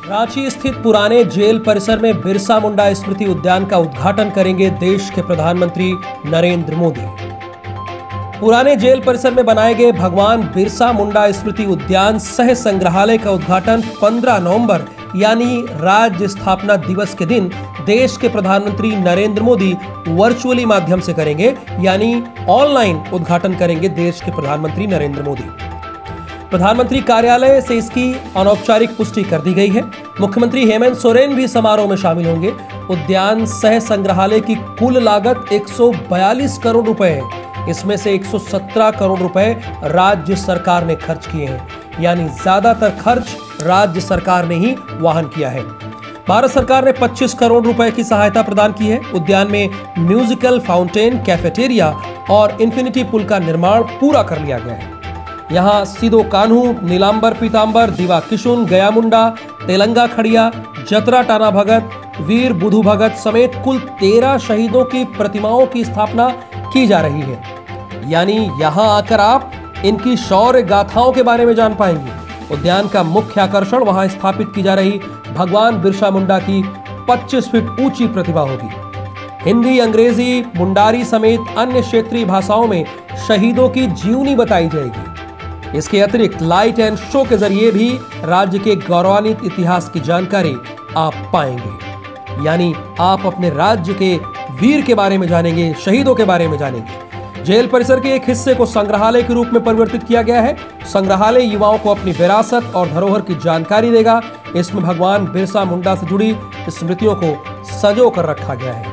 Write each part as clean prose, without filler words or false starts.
रांची स्थित पुराने जेल परिसर में बिरसा मुंडा स्मृति उद्यान का उद्घाटन करेंगे देश के प्रधानमंत्री नरेंद्र मोदी। पुराने जेल परिसर में बनाए गए भगवान बिरसा मुंडा स्मृति उद्यान सह संग्रहालय का उद्घाटन 15 नवंबर यानी राज्य स्थापना दिवस के दिन देश के प्रधानमंत्री नरेंद्र मोदी वर्चुअली माध्यम से करेंगे, यानी ऑनलाइन उद्घाटन करेंगे देश के प्रधानमंत्री नरेंद्र मोदी। प्रधानमंत्री कार्यालय से इसकी अनौपचारिक पुष्टि कर दी गई है। मुख्यमंत्री हेमंत सोरेन भी समारोह में शामिल होंगे। उद्यान सह संग्रहालय की कुल लागत 142 करोड़ रुपए है। इसमें से 117 करोड़ रुपए राज्य सरकार ने खर्च किए हैं, यानी ज्यादातर खर्च राज्य सरकार ने ही वहन किया है। भारत सरकार ने 25 करोड़ रुपए की सहायता प्रदान की है। उद्यान में म्यूजिकल फाउंटेन, कैफेटेरिया और इन्फिनिटी पुल का निर्माण पूरा कर लिया गया है। यहाँ सिदो कान्हू, नीलांबर पीतांबर, दिवा किशुन, गया मुंडा, तेलंगा खड़िया, जतरा टाना भगत, वीर बुधु भगत समेत कुल 13 शहीदों की प्रतिमाओं की स्थापना की जा रही है। यानी यहाँ आकर आप इनकी शौर्य गाथाओं के बारे में जान पाएंगे। उद्यान का मुख्य आकर्षण वहां स्थापित की जा रही भगवान बिरसा मुंडा की 25 फीट ऊंची प्रतिभा होगी। हिंदी, अंग्रेजी, मुंडारी समेत अन्य क्षेत्रीय भाषाओं में शहीदों की जीवनी बताई जाएगी। इसके अतिरिक्त लाइट एंड शो के जरिए भी राज्य के गौरवान्वित इतिहास की जानकारी आप पाएंगे, यानी आप अपने राज्य के वीर के बारे में जानेंगे, शहीदों के बारे में जानेंगे। जेल परिसर के एक हिस्से को संग्रहालय के रूप में परिवर्तित किया गया है। संग्रहालय युवाओं को अपनी विरासत और धरोहर की जानकारी देगा। इसमें भगवान बिरसा मुंडा से जुड़ी स्मृतियों को संजो कर रखा गया है।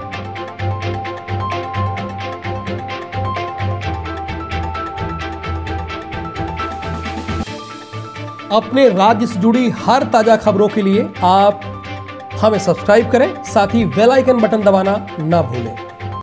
अपने राज्य से जुड़ी हर ताजा खबरों के लिए आप हमें सब्सक्राइब करें, साथ ही बेल आइकन बटन दबाना ना भूलें।